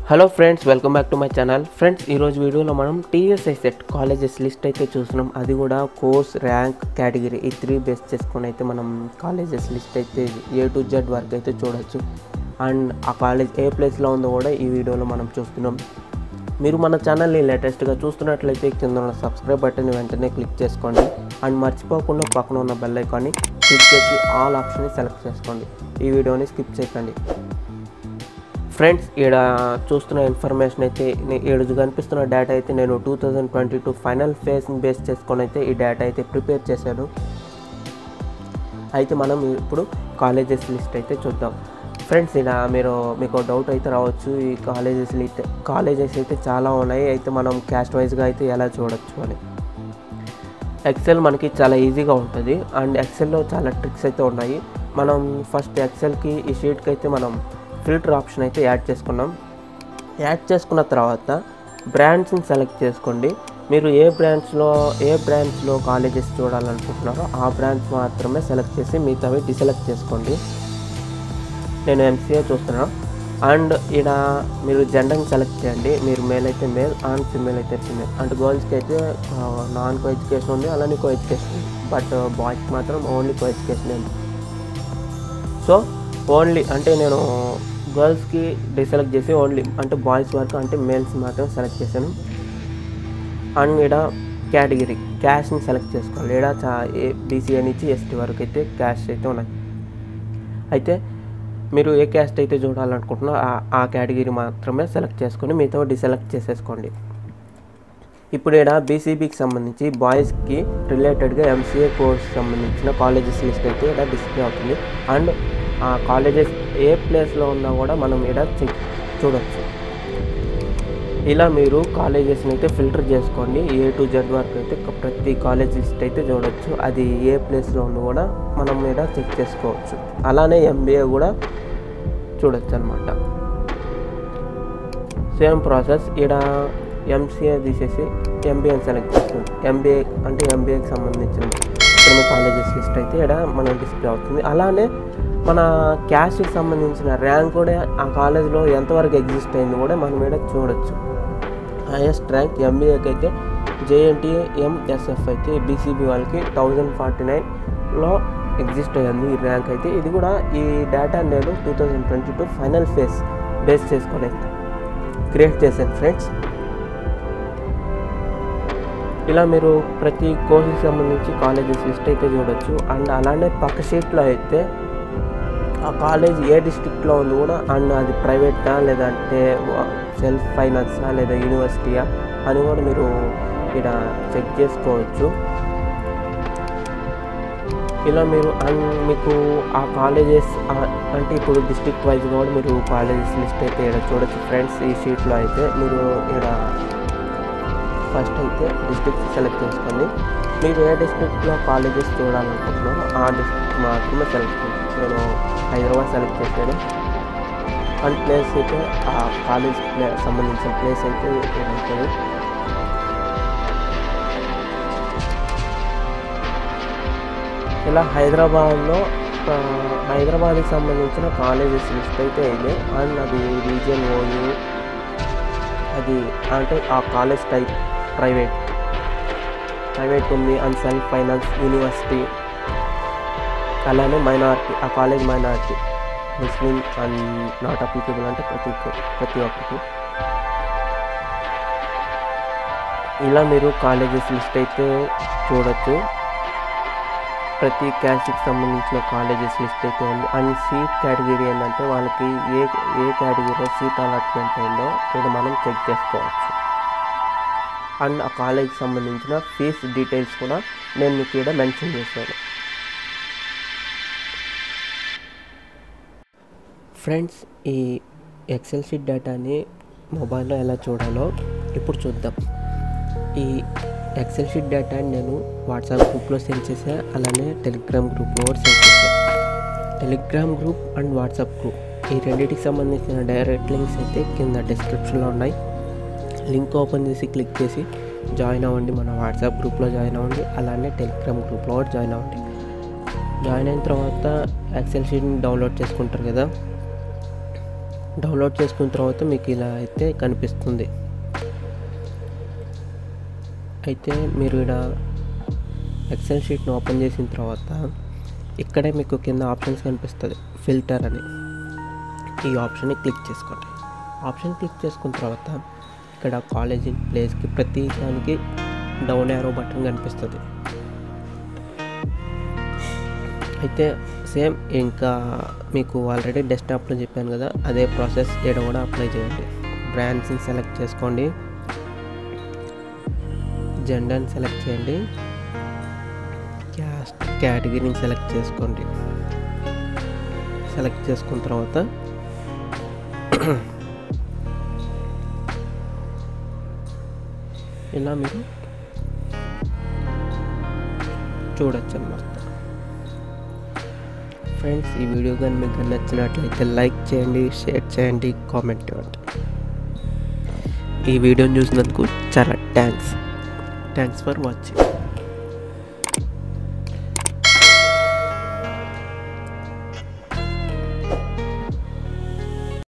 Hello friends, welcome back to my channel. Friends, ఈరోజు వీడియోలో మనం టీఎస్ఐ సెట్ కాలేజెస్ లిస్ట్ అయితే చూస్తున్నాం. అది కూడా కోర్స్, ర్యాంక్, కేటగిరీ ఈ 3 బేస్ చేసుకొని అయితే మనం కాలేజెస్ లిస్ట్ అయితే A to Z వరకు అయితే చూడొచ్చు. అండ్ ఆ కాలేజ్ ఏ ప్లేస్లో ఉందో కూడా ఈ వీడియోలో మనం చూస్తున్నాం. మీరు మన ఛానల్ని లేటెస్ట్గా చూస్తున్నట్లయితే కింద ఉన్న సబ్స్క్రైబ్ బటన్ని వెంటనే క్లిక్ చేసుకోండి. అండ్ మర్చిపోకుండా పక్కన ఉన్న బెల్ ఐకాన్ని క్లిక్ చేసి ఆల్ ఆప్షన్ని సెలెక్ట్ చేసుకోండి. ఈ వీడియోని స్కిప్ చేయకండి. ఫ్రెండ్స్, ఇక్కడ చూస్తున్న ఇన్ఫర్మేషన్ అయితే ఇక్కడ కనిపిస్తున్న డేటా అయితే నేను 2022 ఫైనల్ ఫేజ్ని బేస్ చేసుకొని అయితే ఈ డేటా అయితే ప్రిపేర్ చేశాను. అయితే మనం ఇప్పుడు కాలేజెస్ లిస్ట్ అయితే చూద్దాం. ఫ్రెండ్స్, ఇలా మీకు డౌట్ అయితే రావచ్చు, ఈ కాలేజెస్ అయితే చాలా ఉన్నాయి, అయితే మనం క్యాస్ట్ వైజ్గా అయితే ఎలా చూడొచ్చు అని. ఎక్సెల్ మనకి చాలా ఈజీగా ఉంటుంది. అండ్ ఎక్సెల్లో చాలా ట్రిక్స్ అయితే ఉన్నాయి. మనం ఫస్ట్ ఎక్సెల్కి ఈ షీట్కి అయితే మనం ఫిల్టర్ ఆప్షన్ అయితే యాడ్ చేసుకున్న తర్వాత బ్రాండ్స్ని సెలెక్ట్ చేసుకోండి. మీరు ఏ బ్రాంచ్లో కాలేజెస్ చూడాలనుకుంటున్నారో ఆ బ్రాంచ్ మాత్రమే సెలెక్ట్ చేసి మిగతావి డిసెలెక్ట్ చేసుకోండి. నేను ఎంసీఏ చూస్తున్నాను. అండ్ ఇక్కడ మీరు జెండర్ని సెలెక్ట్ చేయండి. మీరు మేల్ అయితే మేల్ అండ్ ఫిమేల్ అయితే ఫిమేల్. అండ్ గర్ల్స్కి అయితే నాన్ కో ఎడ్యుకేషన్ ఉంది, అలానే కో ఎడ్యుకేషన్ ఉంది. బట్ బాయ్స్కి మాత్రం ఓన్లీ కో ఎడ్యుకేషన్ ఉంది. సో ఓన్లీ అంటే నేను గర్ల్స్కి డిసెలెక్ట్ చేసి ఓన్లీ అంటే బాయ్స్ వరకు అంటే మేల్స్ మాత్రం సెలెక్ట్ చేశాను. అండ్ ఇక్కడ కేటగిరీ క్యాష్ని సెలెక్ట్ చేసుకోవాలి. ఇక్కడ బీసీఏ నుంచి ఎస్టీ వరకు అయితే క్యాష్ అయితే ఉన్నాయి. అయితే మీరు ఏ క్యాస్ట్ అయితే చూడాలనుకుంటున్నారో ఆ కేటగిరీ మాత్రమే సెలెక్ట్ చేసుకొని మిగతా డిసెలెక్ట్ చేసేసుకోండి. ఇప్పుడు ఇక్కడ బీసీబీకి సంబంధించి బాయ్స్కి రిలేటెడ్గా ఎంసీఏ కోర్స్ సంబంధించిన కాలేజెస్ లిస్ట్ అయితే ఇక్కడ డిస్ప్లే అవుతుంది. అండ్ ఆ కాలేజెస్ ఏ ప్లేస్లో ఉన్నా కూడా మనం ఇక్కడ చూడొచ్చు. ఇలా మీరు కాలేజెస్ని అయితే ఫిల్టర్ చేసుకోండి. A to Z వరకు అయితే ప్రతి కాలేజ్ లిస్ట్ అయితే చూడొచ్చు. అది ఏ ప్లేస్లో ఉందో కూడా మనం ఇక్కడ చెక్ చేసుకోవచ్చు. అలానే MBA కూడా చూడొచ్చు అనమాట. Same process. ఇక్కడ ఎంసీఏ తీసేసి MBAని సెలెక్ట్ చేస్తుంది. MBA అంటే MBAకి సంబంధించిన కాలేజెస్ లిస్ట్ అయితే ఇక్కడ మనం డిస్ప్లే అవుతుంది. అలానే మన క్యాస్ట్కి సంబంధించిన ర్యాంక్ కూడా ఆ కాలేజ్లో ఎంతవరకు ఎగ్జిస్ట్ అయింది కూడా మనం ఇక్కడ చూడొచ్చు. హైయెస్ట్ ర్యాంక్ MBAకి అయితే JNTA MSF అయితే BCB వాళ్ళకి 1049లో ఎగ్జిస్ట్ అయ్యింది ఈ ర్యాంక్ అయితే. ఇది కూడా ఈ డేటా నేను 2022 ఫైనల్ ఫేజ్ బేస్ చేసుకొని క్రియేట్ చేశాను ఫ్రెండ్స్. ఇలా మీరు ప్రతి కోర్సుకి సంబంధించి కాలేజెస్ లిస్ట్ అయితే చూడొచ్చు. అండ్ అలానే పక్క షీట్లో అయితే ఆ కాలేజ్ ఏ డిస్ట్రిక్ట్లో ఉంది కూడా, అండ్ అది ప్రైవేటా లేదంటే సెల్ఫ్ ఫైనాన్సా లేదా యూనివర్సిటీయా అని కూడా మీరు ఇక్కడ చెక్ చేసుకోవచ్చు. ఇలా మీరు మీకు ఆ కాలేజెస్ అంటే ఇప్పుడు డిస్ట్రిక్ట్ వైజ్గా కూడా మీరు కాలేజెస్ లిస్ట్ అయితే ఇక్కడ చూడొచ్చు ఫ్రెండ్స్. ఈ షీట్లో అయితే మీరు ఇక్కడ ఫస్ట్ అయితే డిస్ట్రిక్ట్ సెలెక్ట్ చేసుకోండి. మీరు ఏ డిస్ట్రిక్ట్లో కాలేజెస్ చూడాలనుకుంటున్నారో ఆ డిస్ట్రిక్ట్ మాత్రమే సెలెక్ట్ చేయండి. నేను హైదరాబాద్ సెలెక్ట్ చేశాను. అండ్ ప్లేస్ అయితే ఆ కాలేజ్ సంబంధించిన ప్లేస్ అయితే ఏదైతుంది. ఇలా హైదరాబాద్కి సంబంధించిన కాలేజెస్ లిస్ట్ అయితే ఇది. అండ్ అది రీజియన్ ఓయూ, అది అంటే ఆ కాలేజ్ టైప్ ప్రైవేట్ ఉంది. అండ్ సెల్ఫ్ ఫైనాన్స్, యూనివర్సిటీ, అలానే మైనారిటీ, ఆ college minority, Muslim and not applicable అంటే ప్రతి ఒక్కరికి. ఇలా మీరు కాలేజెస్ లిస్ట్ అయితే చూడొచ్చు. ప్రతి క్యాస్ట్కి సంబంధించిన కాలేజెస్ లిస్ట్ అయితే ఉంది. అండ్ సీట్ కేటగిరీ ఏంటంటే వాళ్ళకి ఏ కేటగిరీలో సీట్ అలాట్మెంట్ అయిందో ఇది మనం చెక్ చేసుకోవచ్చు. అండ్ ఆ కాలేజ్కి సంబంధించిన ఫీజ్ డీటెయిల్స్ కూడా నేను మీకు ఇక్కడ మెన్షన్ చేశాను. ఫ్రెండ్స్, ఈ ఎక్సెల్ షీట్ డేటాని మొబైల్లో ఎలా చూడాలో ఇప్పుడు చూద్దాం. ఈ ఎక్సెల్ షీట్ డేటాని నేను వాట్సాప్ గ్రూప్లో సెండ్ చేశాను, అలానే టెలిగ్రామ్ గ్రూప్లో కూడా సెండ్ చేశాను. Telegram group and WhatsApp group ఈ రెండింటికి సంబంధించిన డైరెక్ట్ లింక్స్ అయితే కింద డిస్క్రిప్షన్లో ఉన్నాయి. లింక్ ఓపెన్ చేసి క్లిక్ చేసి జాయిన్ అవ్వండి. మన వాట్సాప్ గ్రూప్లో జాయిన్ అవ్వండి, అలానే టెలిగ్రామ్ గ్రూప్లో కూడా జాయిన్ అవ్వండి. జాయిన్ అయిన తర్వాత ఎక్సెల్ షీట్ని డౌన్లోడ్ చేసుకుంటారు కదా, డౌన్లోడ్ చేసుకున్న తర్వాత మీకు ఇలా అయితే కనిపిస్తుంది. అయితే మీరు ఇక్కడ ఎక్సెల్ షీట్ని ఓపెన్ చేసిన తర్వాత ఇక్కడే మీకు కింద ఆప్షన్స్ కనిపిస్తుంది, ఫిల్టర్ అని. ఈ ఆప్షన్ని క్లిక్ చేసుకోండి. ఆప్షన్ క్లిక్ చేసుకున్న తర్వాత ఇక్కడ కాలేజీ ప్లేస్కి ప్రతి దానికి డౌన్ యారో బటన్ కనిపిస్తుంది. అయితే సేమ్ ఇంకా మీకు ఆల్రెడీ డెస్క్టాప్లో చెప్పాను కదా, అదే ప్రాసెస్ ఇక్కడ కూడా అప్లై చేయండి. బ్రాండ్స్ని సెలెక్ట్ చేసుకోండి, జెండర్ని సెలెక్ట్ చేయండి, కేటగిరీని సెలెక్ట్ చేసుకోండి. సెలెక్ట్ చేసుకున్న తర్వాత ఇలా మీరు చూడొచ్చు అన్నమాట. ఫ్రెండ్స్, ఈ వీడియో కానీ మీకు నచ్చినట్లయితే లైక్ చేయండి, షేర్ చేయండి, కామెంట్ ఇవ్వండి. ఈ వీడియోని చూసినందుకు చాలా థ్యాంక్స్ ఫర్ వాచింగ్.